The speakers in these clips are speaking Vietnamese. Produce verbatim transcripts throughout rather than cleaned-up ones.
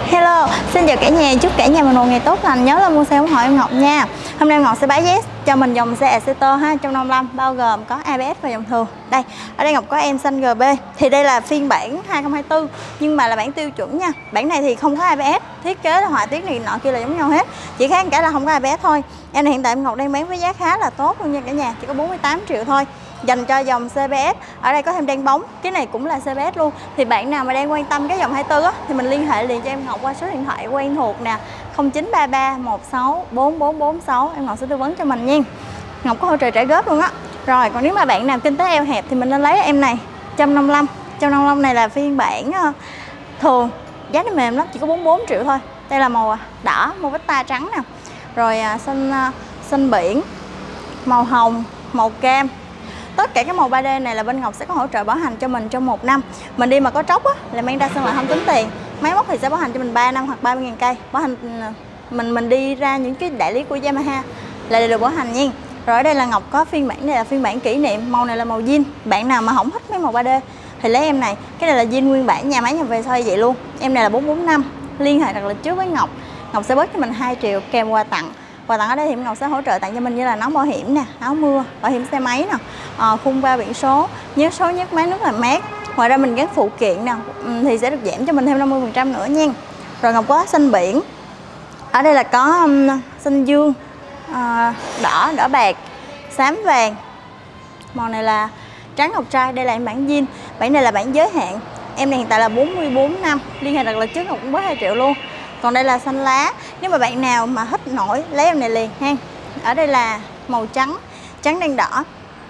Hello, xin chào cả nhà, chúc cả nhà mình một ngày tốt lành. Nhớ là mua xe ủng hộ em Ngọc nha. Hôm nay em Ngọc sẽ bán vé cho mình dòng xe Accetor ha, trong năm lăm bao gồm có a bê ét và dòng thường. Đây, ở đây Ngọc có em xanh giê bê. Thì đây là phiên bản hai không hai tư nhưng mà là bản tiêu chuẩn nha. Bản này thì không có a bê ét, thiết kế họa tiết này nọ kia là giống nhau hết. Chỉ khác cả là không có a bê ét thôi. Em này hiện tại em Ngọc đang bán với giá khá là tốt luôn nha cả nhà, chỉ có bốn mươi tám triệu thôi. Dành cho dòng xê bê ét. Ở đây có thêm đen bóng, cái này cũng là xê bê ét luôn. Thì bạn nào mà đang quan tâm cái dòng hai tư á thì mình liên hệ liền cho em Ngọc qua số điện thoại quen thuộc nè, không chín ba ba một sáu bốn bốn bốn sáu, em Ngọc sẽ tư vấn cho mình nha. Ngọc có hỗ trợ trả góp luôn á. Rồi, còn nếu mà bạn nào kinh tế eo hẹp thì mình nên lấy em này, một năm mươi lăm. một năm mươi lăm này là phiên bản uh, thường, giá nó mềm lắm, chỉ có bốn mươi bốn triệu thôi. Đây là màu đỏ, màu vista trắng nè. Rồi uh, xanh uh, xanh biển, màu hồng, màu cam. Tất cả cái màu ba D này là bên Ngọc sẽ có hỗ trợ bảo hành cho mình trong một năm. Mình đi mà có tróc á là mang ra sân lại không tính tiền. Máy móc thì sẽ bảo hành cho mình ba năm hoặc ba mươi ngàn cây. Bảo hành mình mình đi ra những cái đại lý của Yamaha là được bảo hành nha. Rồi ở đây là Ngọc có phiên bản này là phiên bản kỷ niệm, màu này là màu zin. Bạn nào mà không thích mấy màu ba D thì lấy em này. Cái này là zin nguyên bản, nhà máy nhập về xoay vậy luôn. Em này là bốn bốn năm. Liên hệ đặt lịch trước với Ngọc. Ngọc sẽ bớt cho mình hai triệu kèm quà tặng. Quà tặng ở đây thì Ngọc sẽ hỗ trợ tặng cho mình như là nón bảo hiểm nè, áo mưa, bảo hiểm xe máy nè, à, khung ba biển số, nhớ số nhắc máy nước làm mát. Ngoài ra mình gắn phụ kiện nè thì sẽ được giảm cho mình thêm năm mươi phần trăm nữa nha. Rồi Ngọc có xanh biển. Ở đây là có um, xanh dương, uh, đỏ, đỏ bạc, xám vàng. Màu này là trắng ngọc trai, đây là bản zin. Bản này là bản giới hạn. Em này hiện tại là bốn mươi bốn năm, liên hệ đặt lịch trước Ngọc cũng bớt hai triệu luôn. Còn đây là xanh lá. Nếu mà bạn nào mà thích nổi lấy em này liền ha. Ở đây là màu trắng, trắng đen đỏ.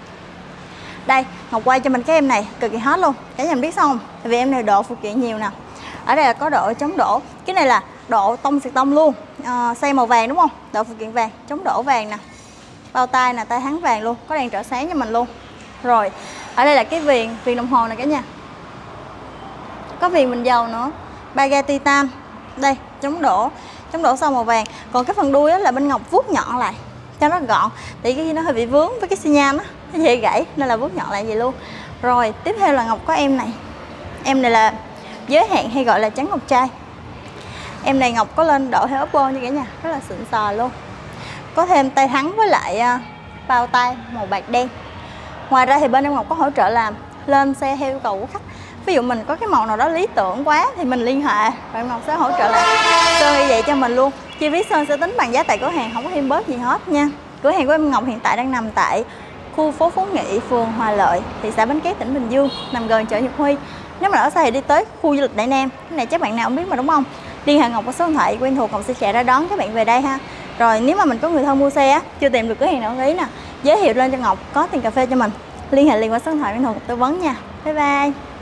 Đây, Ngọc quay cho mình cái em này cực kỳ hot luôn. Cả nhà mình biết sao không? Tại vì em này độ phụ kiện nhiều nè. Ở đây là có độ chống đổ. Cái này là độ tông xịt tông luôn. À, xây màu vàng đúng không? Độ phụ kiện vàng, chống đổ vàng nè. Bao tay nè, tay thắng vàng luôn, có đèn trợ sáng cho mình luôn. Rồi, ở đây là cái viền, viền đồng hồ này cả nhà. Có viền bình dầu nữa. Ba ga titan. Đây, chống đổ, chống đổ sau màu vàng. Còn cái phần đuôi á là bên Ngọc vuốt nhọn lại cho nó gọn. Tại cái nó hơi bị vướng với cái xi nhan á, nó dễ gãy nên là vuốt nhọn lại vậy luôn. Rồi, tiếp theo là Ngọc có em này. Em này là giới hạn hay gọi là trắng ngọc trai. Em này Ngọc có lên độ theo Oppo như cả nhà, rất là xịn sò luôn. Có thêm tay thắng với lại uh, bao tay màu bạc đen. Ngoài ra thì bên em Ngọc có hỗ trợ làm lên xe theo yêu cầu của khách. Ví dụ mình có cái màu nào đó lý tưởng quá thì mình liên hệ và em Ngọc sẽ hỗ trợ lại sơn như vậy cho mình luôn. Chi phí sơn sẽ tính bằng giá tại cửa hàng, không có thêm bớt gì hết nha. Cửa hàng của em Ngọc hiện tại đang nằm tại khu phố Phú Nghị, phường Hòa Lợi, thị xã Bến Cát, tỉnh Bình Dương, nằm gần chợ Nhật Huy. Nếu mà ở xa thì đi tới khu du lịch Đại Nam, cái này chắc bạn nào cũng biết mà đúng không? Liên hệ Ngọc có số điện thoại quen thuộc, Ngọc sẽ chạy ra đón các bạn về đây ha. Rồi nếu mà mình có người thân mua xe á, chưa tìm được cửa hàng nào ý nè, giới thiệu lên cho Ngọc có tiền cà phê cho mình. Liên hệ liền qua số điện thoại quen thuộc tư vấn nha. Bye bye.